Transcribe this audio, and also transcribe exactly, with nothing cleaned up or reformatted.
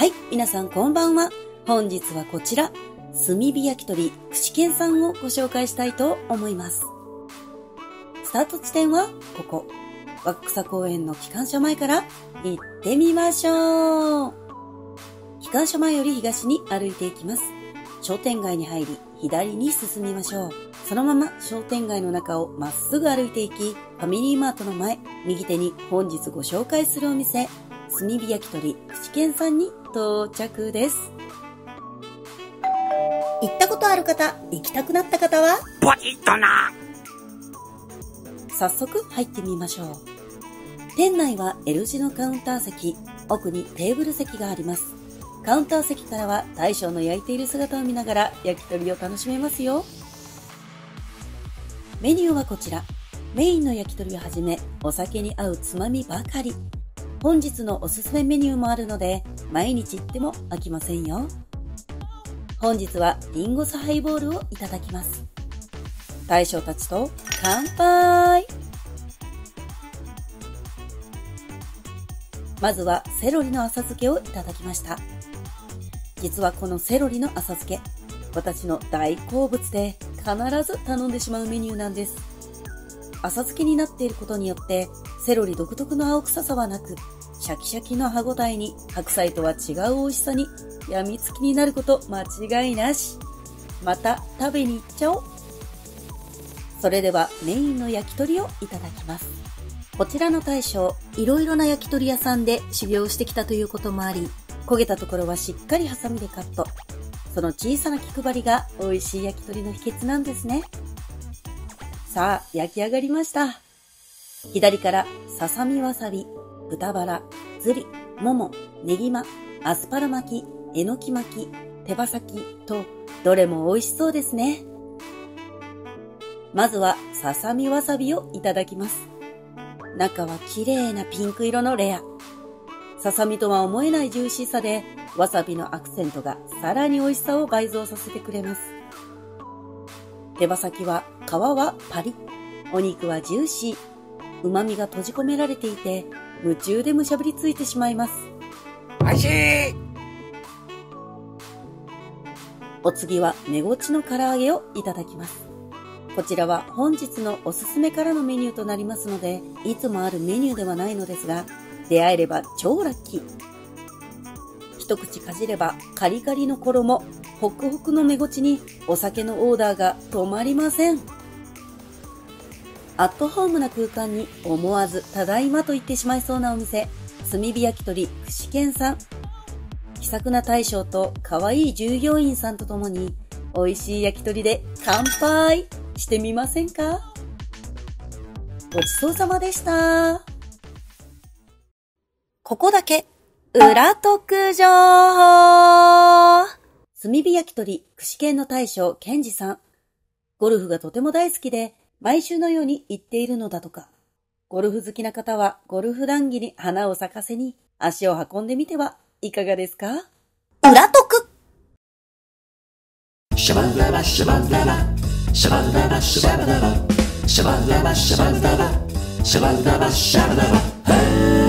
はい、皆さんこんばんは。本日はこちら、炭火焼き鳥串健さんをご紹介したいと思います。スタート地点はここ、若草公園の機関車前から行ってみましょう。機関車前より東に歩いていきます。商店街に入り、左に進みましょう。そのまま商店街の中をまっすぐ歩いていき、ファミリーマートの前、右手に本日ご紹介するお店、炭火焼き鳥串健さんに到着です。行ったことある方、行きたくなった方はポチッとな。 早速入ってみましょう。店内は L 字のカウンター席、奥にテーブル席があります。カウンター席からは大将の焼いている姿を見ながら焼き鳥を楽しめますよ。メニューはこちら。メインの焼き鳥をはじめ、お酒に合うつまみばかり。本日のおすすめメニューもあるので、毎日行っても飽きませんよ。本日はリンゴ酢ハイボールをいただきます。大将たちと乾杯。まずはセロリの浅漬けをいただきました。実はこのセロリの浅漬け、私の大好物で必ず頼んでしまうメニューなんです。浅漬けになっていることによって、セロリ独特の青臭さはなく、シャキシャキの歯ごたえに白菜とは違う美味しさに病みつきになること間違いなし。また食べに行っちゃおう。それではメインの焼き鳥をいただきます。こちらの大将、いろいろな焼き鳥屋さんで修行してきたということもあり、焦げたところはしっかりハサミでカット。その小さな気配りが美味しい焼き鳥の秘訣なんですね。さあ、焼き上がりました。左からささみわさび、豚バラ、ずり、もも、ねぎま、アスパラ巻き、えのき巻き、手羽先と、どれも美味しそうですね。まずはささみわさびをいただきます。中は綺麗なピンク色のレア。ささみとは思えないジューシーさで、わさびのアクセントがさらに美味しさを倍増させてくれます。手羽先は皮はパリッ、お肉はジューシー、旨味が閉じ込められていて、夢中でむしゃぶりついてしまいます。 おいしい。 お次は寝ごちの唐揚げをいただきます。こちらは本日のおすすめからのメニューとなりますので、いつもあるメニューではないのですが、出会えれば超ラッキー。一口かじればカリカリの衣、ホクホクの寝ごちにお酒のオーダーが止まりません。アットホームな空間に思わずただいまと言ってしまいそうなお店、炭火焼き鳥串健さん。気さくな大将と可愛い従業員さんとともに美味しい焼き鳥で乾杯してみませんか？ごちそうさまでした。ここだけ裏特情報。炭火焼き鳥串健の大将健二さん。ゴルフがとても大好きで毎週のように行っているのだとか。ゴルフ好きな方はゴルフ談義に花を咲かせに足を運んでみてはいかがですか？裏特。 シャバラバシャバラバシャバラバシャバラバシャバラバシャバラバシャバラバシャバラバ。